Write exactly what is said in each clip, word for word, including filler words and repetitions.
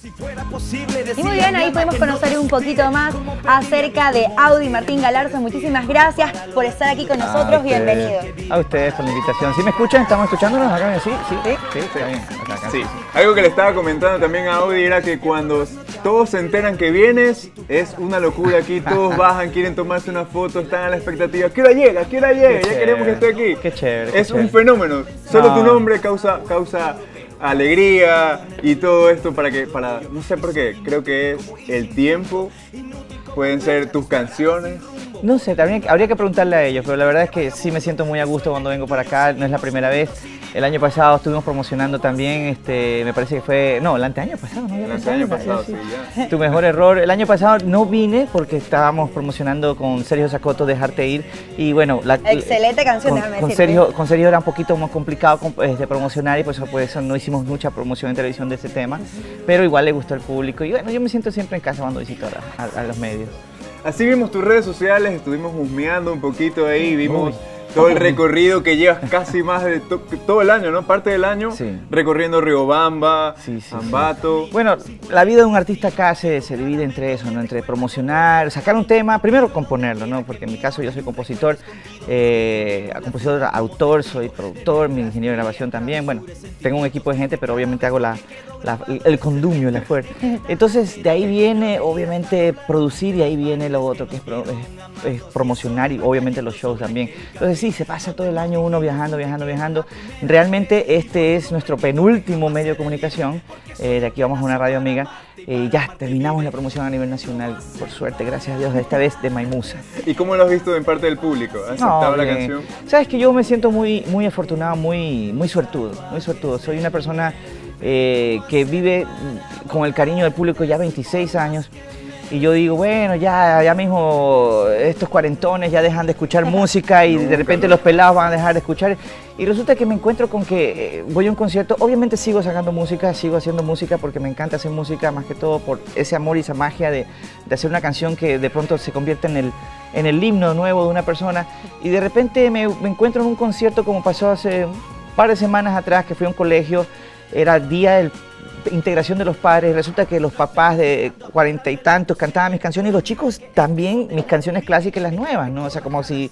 Y muy bien, ahí podemos conocer un poquito más acerca de Audi. Martín Galarza, muchísimas gracias por estar aquí con nosotros, a bienvenido. A ustedes por la invitación. ¿Sí me escuchan? ¿Estamos escuchándonos acá? ¿Sí? ¿Sí? ¿Sí? Sí, está bien. Acá, acá. Sí. Algo que le estaba comentando también a Audi era que cuando todos se enteran que vienes, es una locura aquí, todos bajan, quieren tomarse una foto, están a la expectativa. ¿Qué hora llega? ¿Qué hora llega? Ya queremos que esté aquí. Qué chévere. Qué es chévere. un fenómeno. Solo No. tu nombre causa, causa alegría y todo esto para que, para, no sé por qué, creo que es el tiempo, pueden ser tus canciones. No sé, también habría que preguntarle a ellos, pero la verdad es que sí me siento muy a gusto cuando vengo para acá, no es la primera vez. El año pasado estuvimos promocionando también, este, me parece que fue, no, el anteaño pasado, ¿no? El año pasado, sí, ya. Tu mejor error. El año pasado no vine porque estábamos promocionando con Sergio Zacoto, Dejarte Ir, y bueno, la, excelente canción, con, déjame con decirte. Sergio, con Sergio era un poquito más complicado de promocionar y por eso, por eso no hicimos mucha promoción en televisión de ese tema, pero igual le gustó al público y bueno, yo me siento siempre en casa cuando visito a, a, a los medios. Así vimos tus redes sociales, estuvimos husmeando un poquito ahí, vimos Uy. todo el recorrido que llevas casi más de to todo el año, ¿no? Parte del año, sí. recorriendo Riobamba, sí, sí, Ambato. Sí. Bueno, la vida de un artista acá se, se divide entre eso, ¿no? Entre promocionar, sacar un tema, primero componerlo, ¿no? Porque en mi caso yo soy compositor, eh, compositor, autor, soy productor, mi ingeniero de grabación también. Bueno, tengo un equipo de gente, pero obviamente hago la, la, el condumio, el esfuerzo. Entonces, de ahí viene, obviamente, producir y ahí viene lo otro, que es, pro, es, es promocionar y obviamente los shows también. Entonces, sí, se pasa todo el año uno viajando, viajando, viajando. Realmente este es nuestro penúltimo medio de comunicación. Eh, de aquí vamos a una radio amiga. Eh, ya terminamos la promoción a nivel nacional, por suerte, gracias a Dios, esta vez de Maimusa. ¿Y cómo lo has visto en parte del público? ¿Has aceptado no, la eh, canción? Sabes que yo me siento muy, muy afortunado, muy, muy suertudo, muy suertudo. Soy una persona eh, que vive con el cariño del público ya veintiséis años. Y yo digo, bueno, ya, ya mismo estos cuarentones ya dejan de escuchar música y de repente los pelados van a dejar de escuchar. Y resulta que me encuentro con que eh, voy a un concierto, obviamente sigo sacando música, sigo haciendo música porque me encanta hacer música, más que todo por ese amor y esa magia de, de hacer una canción que de pronto se convierte en el, en el himno nuevo de una persona. Y de repente me, me encuentro en un concierto como pasó hace un par de semanas atrás, que fui a un colegio, era el día del integración de los padres, resulta que los papás de cuarenta y tantos cantaban mis canciones y los chicos también mis canciones clásicas y las nuevas, ¿no? O sea, como si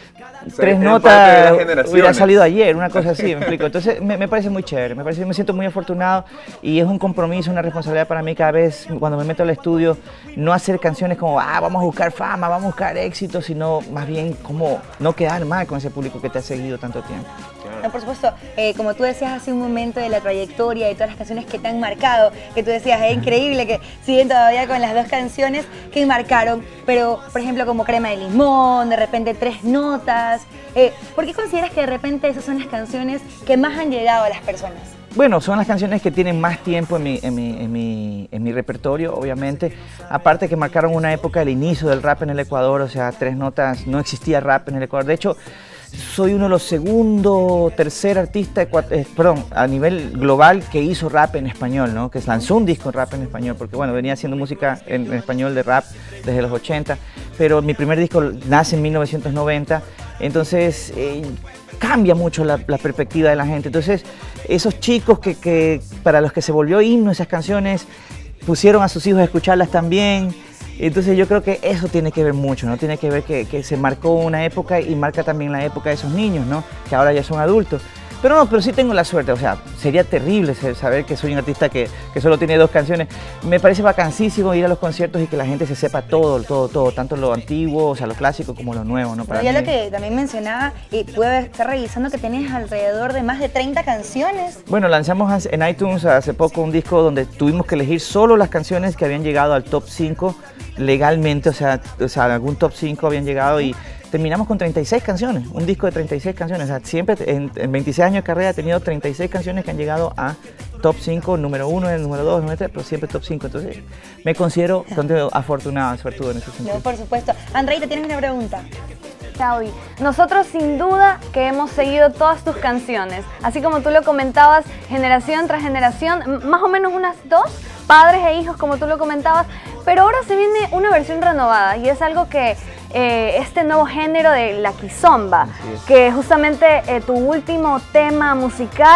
o sea, tres notas hubiera salido ayer, una cosa así, me explico. Entonces me, me parece muy chévere, me parece, me siento muy afortunado y es un compromiso, una responsabilidad para mí cada vez cuando me meto al estudio, no hacer canciones como, ah, vamos a buscar fama, vamos a buscar éxito, sino más bien como no quedar mal con ese público que te ha seguido tanto tiempo. No, por supuesto, eh, como tú decías hace un momento de la trayectoria y todas las canciones que te han marcado, que tú decías, es increíble que siguen todavía con las dos canciones que marcaron, pero por ejemplo como Crema de Limón, de repente Tres Notas, eh, ¿por qué consideras que de repente esas son las canciones que más han llegado a las personas? Bueno, son las canciones que tienen más tiempo en mi, en, mi, en, mi, en mi repertorio, obviamente. Aparte que marcaron una época del inicio del rap en el Ecuador, o sea, Tres Notas, no existía rap en el Ecuador. De hecho, soy uno de los segundo, tercer artista, eh, perdón, a nivel global que hizo rap en español, ¿no? Que lanzó un disco en rap en español, porque bueno, venía haciendo música en, en español de rap desde los ochenta, pero mi primer disco nace en mil novecientos noventa, entonces eh, cambia mucho la, la perspectiva de la gente. Entonces, esos chicos que, que para los que se volvió himno esas canciones, pusieron a sus hijos a escucharlas también. Entonces yo creo que eso tiene que ver mucho, ¿no? Tiene que ver que, que se marcó una época y marca también la época de esos niños, ¿no? Que ahora ya son adultos. Pero no, pero sí tengo la suerte, o sea, sería terrible saber que soy un artista que, que solo tiene dos canciones. Me parece vacancísimo ir a los conciertos y que la gente se sepa todo, todo, todo, tanto lo antiguo, o sea, lo clásico como lo nuevo, ¿no? Para ya mí... lo que también mencionaba, y pude estar revisando que tienes alrededor de más de treinta canciones. Bueno, lanzamos en iTunes hace poco un disco donde tuvimos que elegir solo las canciones que habían llegado al top cinco legalmente, o sea, o sea algún top cinco habían llegado y terminamos con treinta y seis canciones, un disco de treinta y seis canciones, o sea, siempre en, en veintiséis años de carrera he tenido treinta y seis canciones que han llegado a top cinco, número uno, número dos, número tres, pero siempre top cinco, entonces me considero afortunado, suertudo en ese sentido. No, por supuesto. Andrei, ¿te tienes una pregunta? Audi, nosotros sin duda que hemos seguido todas tus canciones, así como tú lo comentabas, generación tras generación, más o menos unas dos, padres e hijos como tú lo comentabas, pero ahora se viene una versión renovada y es algo que eh, este nuevo género de la kizomba, que justamente eh, tu último tema musical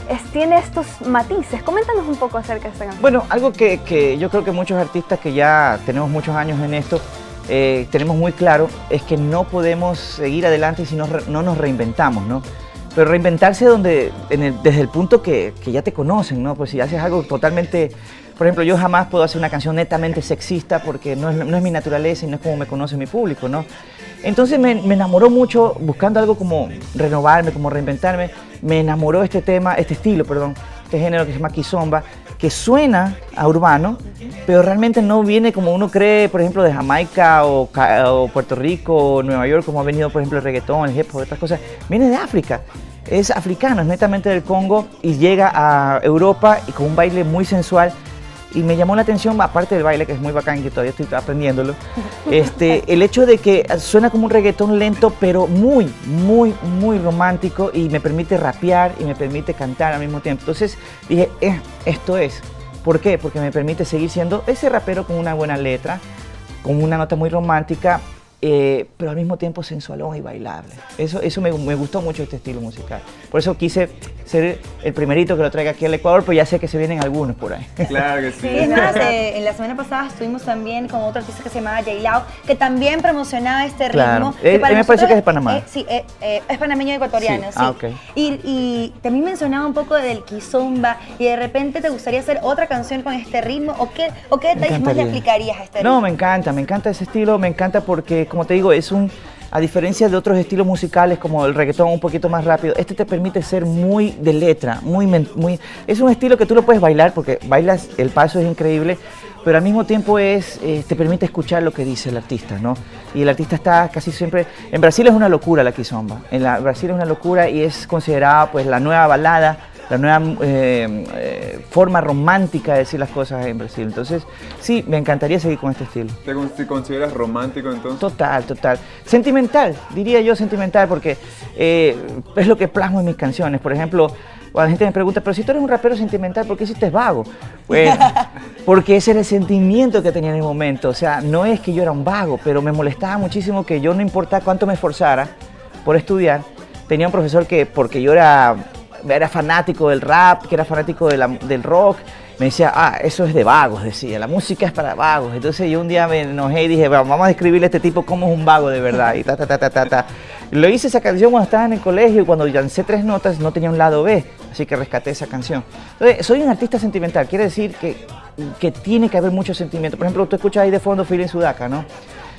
es, tiene estos matices. Coméntanos un poco acerca de esta canción. Bueno, algo que, que yo creo que muchos artistas que ya tenemos muchos años en esto, eh, tenemos muy claro, es que no podemos seguir adelante si no, no nos reinventamos, ¿no? Pero reinventarse donde, en el, desde el punto que, que ya te conocen, ¿no? Pues si haces algo totalmente... Por ejemplo, yo jamás puedo hacer una canción netamente sexista porque no es, no es mi naturaleza y no es como me conoce mi público, ¿no? Entonces me, me enamoró mucho, buscando algo como renovarme, como reinventarme, me enamoró este tema, este estilo, perdón, este género que se llama kizomba, que suena a urbano, pero realmente no viene como uno cree, por ejemplo, de Jamaica o, o Puerto Rico o Nueva York, como ha venido, por ejemplo, el reggaetón, el hip hop, otras cosas. Viene de África, es africano, es netamente del Congo y llega a Europa y con un baile muy sensual. Y me llamó la atención, aparte del baile, que es muy bacán, que todavía estoy aprendiéndolo, este, el hecho de que suena como un reggaetón lento, pero muy, muy, muy romántico y me permite rapear y me permite cantar al mismo tiempo. Entonces dije, eh, esto es. ¿Por qué? Porque me permite seguir siendo ese rapero con una buena letra, con una nota muy romántica, eh, pero al mismo tiempo sensualón y bailable. Eso, eso me, me gustó mucho este estilo musical. Por eso quise ser el primerito que lo traiga aquí al Ecuador, pero ya sé que se vienen algunos por ahí. Claro que sí. Sí, es más, eh, en la semana pasada estuvimos también con otro artista que se llamaba J-Lao, que también promocionaba este Claro. ritmo. Que Él- para él me parece nosotros, que es de Panamá. eh, sí, eh, eh, es panameño ecuatoriano, sí. Sí. Ah, ok. Y, y también mencionaba un poco del kizomba y de repente te gustaría hacer otra canción con este ritmo, o qué, o qué Me detalles más le encantaría. aplicarías a este ritmo. No, me encanta, me encanta ese estilo, me encanta porque, como te digo, es un, a diferencia de otros estilos musicales como el reggaetón un poquito más rápido, este te permite ser muy de letra, muy, men- muy, es un estilo que tú lo puedes bailar porque bailas, el paso es increíble, pero al mismo tiempo es, eh, te permite escuchar lo que dice el artista, ¿no? Y el artista está casi siempre, en Brasil es una locura la kizomba, en la, Brasil es una locura y es considerada pues la nueva balada, la nueva eh, eh, forma romántica de decir las cosas en Brasil. Entonces, sí, me encantaría seguir con este estilo. ¿Te, con- te consideras romántico entonces? Total, total. Sentimental, diría yo sentimental, porque eh, es lo que plasmo en mis canciones. Por ejemplo, cuando la gente me pregunta, pero si tú eres un rapero sentimental, ¿por qué hiciste vago? Bueno, porque ese era el sentimiento que tenía en el momento. O sea, no es que yo era un vago, pero me molestaba muchísimo que yo, no importa cuánto me esforzara por estudiar, tenía un profesor que, porque yo era... era fanático del rap, que era fanático de la- del rock, me decía, ah, eso es de vagos, decía, la música es para vagos. Entonces yo un día me enojé y dije, vamos a describirle a este tipo cómo es un vago de verdad, y ta, ta, ta, ta, ta, ta. Lo hice esa canción cuando estaba en el colegio y cuando lancé tres notas no tenía un lado B, así que rescaté esa canción. Entonces, soy un artista sentimental, quiere decir que, que tiene que haber mucho sentimiento. Por ejemplo, tú escuchas ahí de fondo Feeling Sudaca, ¿no?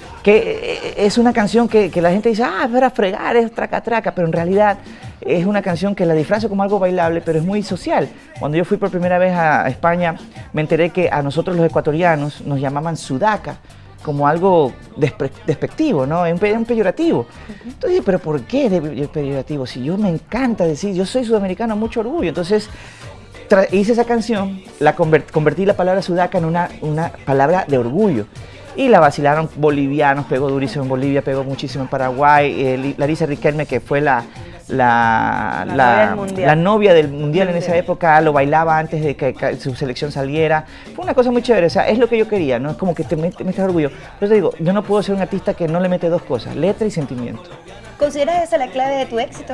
Que es una canción que, que la gente dice, ah, es para fregar, es traca traca, pero en realidad es una canción que la disfrazo como algo bailable, pero es muy social. Cuando yo fui por primera vez a España, me enteré que a nosotros los ecuatorianos nos llamaban sudaca, como algo despre- despectivo, ¿no? Es un, pe- un peyorativo. Entonces, ¿pero por qué es de- de peyorativo? Si yo me encanta decir, yo soy sudamericano, mucho orgullo. Entonces, tra- hice esa canción, la conver- convertí la palabra sudaca en una, una palabra de orgullo. Y la vacilaron bolivianos, pegó durísimo en Bolivia, pegó muchísimo en Paraguay. Eh, Li- Larisa Riquelme, que fue la, la, La la- novia del mundial. la novia del mundial en esa época, lo bailaba antes de que, que su selección saliera. Fue una cosa muy chévere, o sea, es lo que yo quería, ¿no? Es como que te met- metes orgullo. Por eso te digo, yo no puedo ser un artista que no le mete dos cosas, letra y sentimiento. ¿Consideras esa la clave de tu éxito?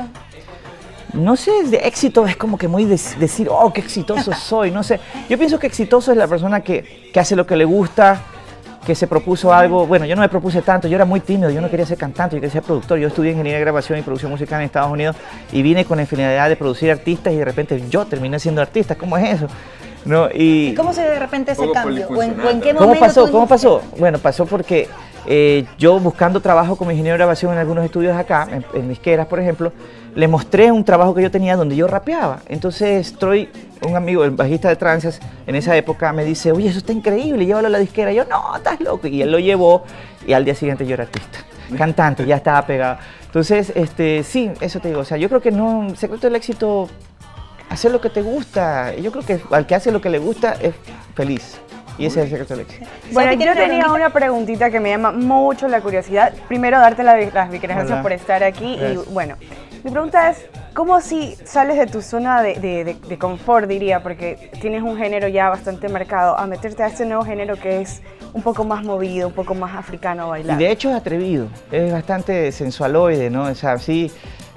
No sé, de éxito es como que muy de- decir, oh, qué exitoso soy, no sé. Yo pienso que exitoso es la persona que, que hace lo que le gusta, que se propuso algo. Bueno, yo no me propuse tanto, yo era muy tímido, yo no quería ser cantante, yo quería ser productor. Yo estudié ingeniería de grabación y producción musical en Estados Unidos y vine con la finalidad de producir artistas y de repente yo terminé siendo artista. ¿Cómo es eso? ¿No? Y, ¿Y cómo se ve de repente ese Poco cambio? ¿O en, o en qué polifuncional. momento ¿Cómo pasó? tú ¿Cómo dijiste? pasó? Bueno, pasó porque eh, yo buscando trabajo como ingeniero de grabación en algunos estudios acá, en, en disqueras, por ejemplo, le mostré un trabajo que yo tenía donde yo rapeaba. Entonces Troy, un amigo, el bajista de Tranzas, en esa época me dice, oye, eso está increíble, llévalo a la disquera. Y yo, no, estás loco. Y él lo llevó y al día siguiente yo era artista, cantante, ya estaba pegado. Entonces, este, sí, eso te digo. O sea, yo creo que no, el secreto del éxito, hacer lo que te gusta. Yo creo que al que hace lo que le gusta es feliz. Y ese es el secreto del éxito. Bueno, Sofi, yo ¿tienes una tenía preguntita? una preguntita que me llama mucho la curiosidad. Primero, darte la- las gracias Hola. por estar aquí. Gracias. Y bueno, mi pregunta es, ¿cómo si sales de tu zona de, de- de- de confort, diría, porque tienes un género ya bastante marcado, a meterte a este nuevo género que es un poco más movido, un poco más africano Y bailar? de hecho es atrevido, es bastante sensualoide, ¿no? O sea, sí,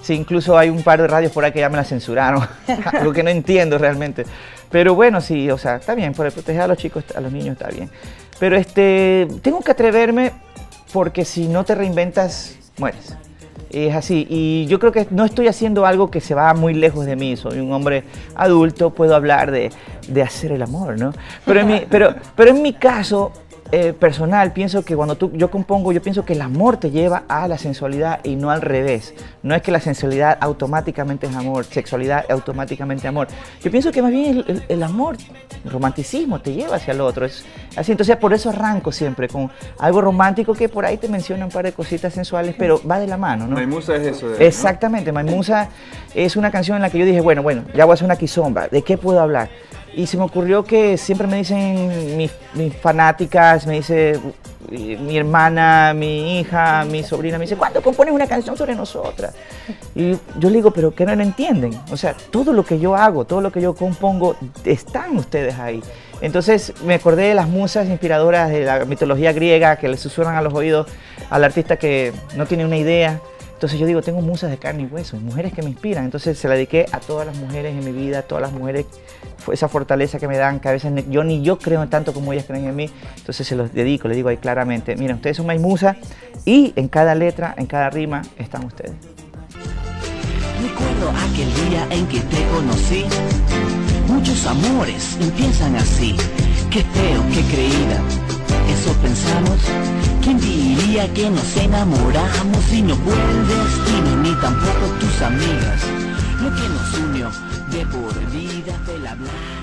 Sí, incluso hay un par de radios por ahí que ya me la censuraron, algo que no entiendo realmente. Pero bueno, sí, o sea, está bien, por proteger a los chicos, a los niños está bien. Pero este, tengo que atreverme porque si no te reinventas, mueres. Es así, y yo creo que no estoy haciendo algo que se va muy lejos de mí. Soy un hombre adulto, puedo hablar de, de hacer el amor, ¿no? Pero en mi, pero, pero en mi caso eh, personal, pienso que cuando tú, yo compongo, yo pienso que el amor te lleva a la sensualidad y no al revés. No es que la sensualidad automáticamente es amor, sexualidad automáticamente amor. Yo pienso que más bien el, el, el amor, el romanticismo te lleva hacia el otro. Es así, entonces por eso arranco siempre con algo romántico que por ahí te menciona un par de cositas sensuales, pero va de la mano, ¿no? Maimusa es eso. De, Exactamente, ¿no? Maimusa es una canción en la que yo dije, bueno, bueno, ya voy a hacer una quizomba, ¿de qué puedo hablar? Y se me ocurrió que siempre me dicen mis, mis fanáticas, me dice mi hermana, mi hija, mi sobrina, me dice, ¿cuándo compones una canción sobre nosotras? Y yo le digo, ¿pero qué no lo entienden? O sea, todo lo que yo hago, todo lo que yo compongo, están ustedes ahí. Entonces me acordé de las musas inspiradoras de la mitología griega que le susurran a los oídos al artista que no tiene una idea. Entonces yo digo, tengo musas de carne y hueso, mujeres que me inspiran. Entonces se la dediqué a todas las mujeres en mi vida, a todas las mujeres, esa fortaleza que me dan, que a veces yo ni yo creo en tanto como ellas creen en mí. Entonces se los dedico, les digo ahí claramente, miren, ustedes son mis musas y en cada letra, en cada rima están ustedes. Recuerdo aquel día en que te conocí, muchos amores empiezan así, qué feo, qué creída, eso pensamos. ¿Quién diría que nos enamoramos y no fue el destino ni tampoco tus amigas? Lo que nos unió de por vida fue la blanca.